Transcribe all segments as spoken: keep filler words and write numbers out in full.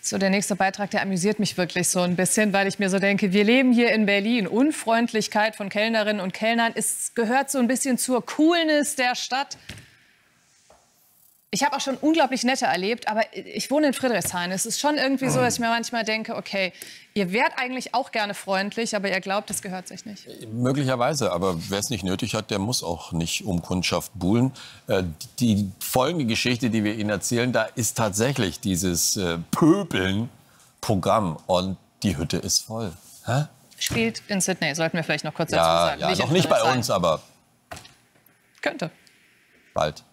So, der nächste Beitrag, der amüsiert mich wirklich so ein bisschen, weil ich mir so denke, wir leben hier in Berlin. Unfreundlichkeit von Kellnerinnen und Kellnern ist, gehört so ein bisschen zur Coolness der Stadt. Ich habe auch schon unglaublich nette erlebt, aber ich wohne in Friedrichshain. Es ist schon irgendwie so, dass ich mir manchmal denke, okay, ihr wärt eigentlich auch gerne freundlich, aber ihr glaubt, das gehört sich nicht. Möglicherweise, aber wer es nicht nötig hat, der muss auch nicht um Kundschaft buhlen. Äh, die folgende Geschichte, die wir Ihnen erzählen, da ist tatsächlich dieses äh, Pöbeln-Programm und die Hütte ist voll. Hä? Spielt in Sydney, sollten wir vielleicht noch kurz ja, dazu sagen. Ja, nicht noch nicht bei uns, aber könnte. Bald.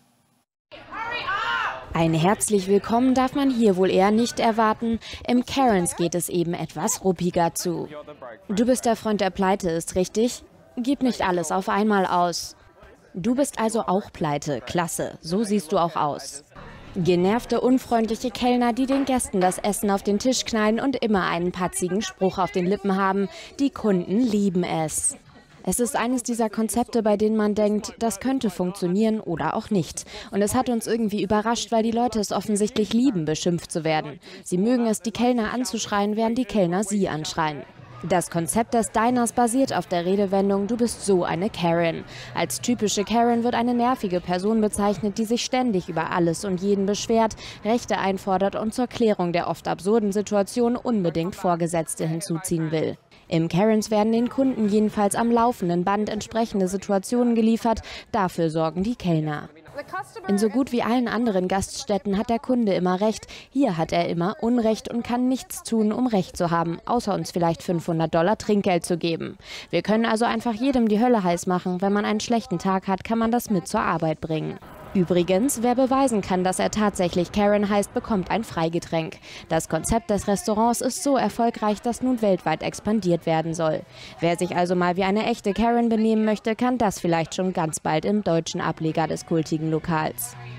Ein herzlich willkommen darf man hier wohl eher nicht erwarten. Im Karens geht es eben etwas ruppiger zu. Du bist der Freund, der pleite ist, richtig? Gib nicht alles auf einmal aus. Du bist also auch pleite. Klasse, so siehst du auch aus. Genervte, unfreundliche Kellner, die den Gästen das Essen auf den Tisch knallen und immer einen patzigen Spruch auf den Lippen haben. Die Kunden lieben es. Es ist eines dieser Konzepte, bei denen man denkt, das könnte funktionieren oder auch nicht. Und es hat uns irgendwie überrascht, weil die Leute es offensichtlich lieben, beschimpft zu werden. Sie mögen es, die Kellner anzuschreien, während die Kellner sie anschreien. Das Konzept des Diners basiert auf der Redewendung, du bist so eine Karen. Als typische Karen wird eine nervige Person bezeichnet, die sich ständig über alles und jeden beschwert, Rechte einfordert und zur Klärung der oft absurden Situation unbedingt Vorgesetzte hinzuziehen will. Im Karens werden den Kunden jedenfalls am laufenden Band entsprechende Situationen geliefert. Dafür sorgen die Kellner. In so gut wie allen anderen Gaststätten hat der Kunde immer Recht. Hier hat er immer Unrecht und kann nichts tun, um Recht zu haben, außer uns vielleicht fünfhundert Dollar Trinkgeld zu geben. Wir können also einfach jedem die Hölle heiß machen. Wenn man einen schlechten Tag hat, kann man das mit zur Arbeit bringen. Übrigens, wer beweisen kann, dass er tatsächlich Karen heißt, bekommt ein Freigetränk. Das Konzept des Restaurants ist so erfolgreich, dass nun weltweit expandiert werden soll. Wer sich also mal wie eine echte Karen benehmen möchte, kann das vielleicht schon ganz bald im deutschen Ableger des kultigen Lokals.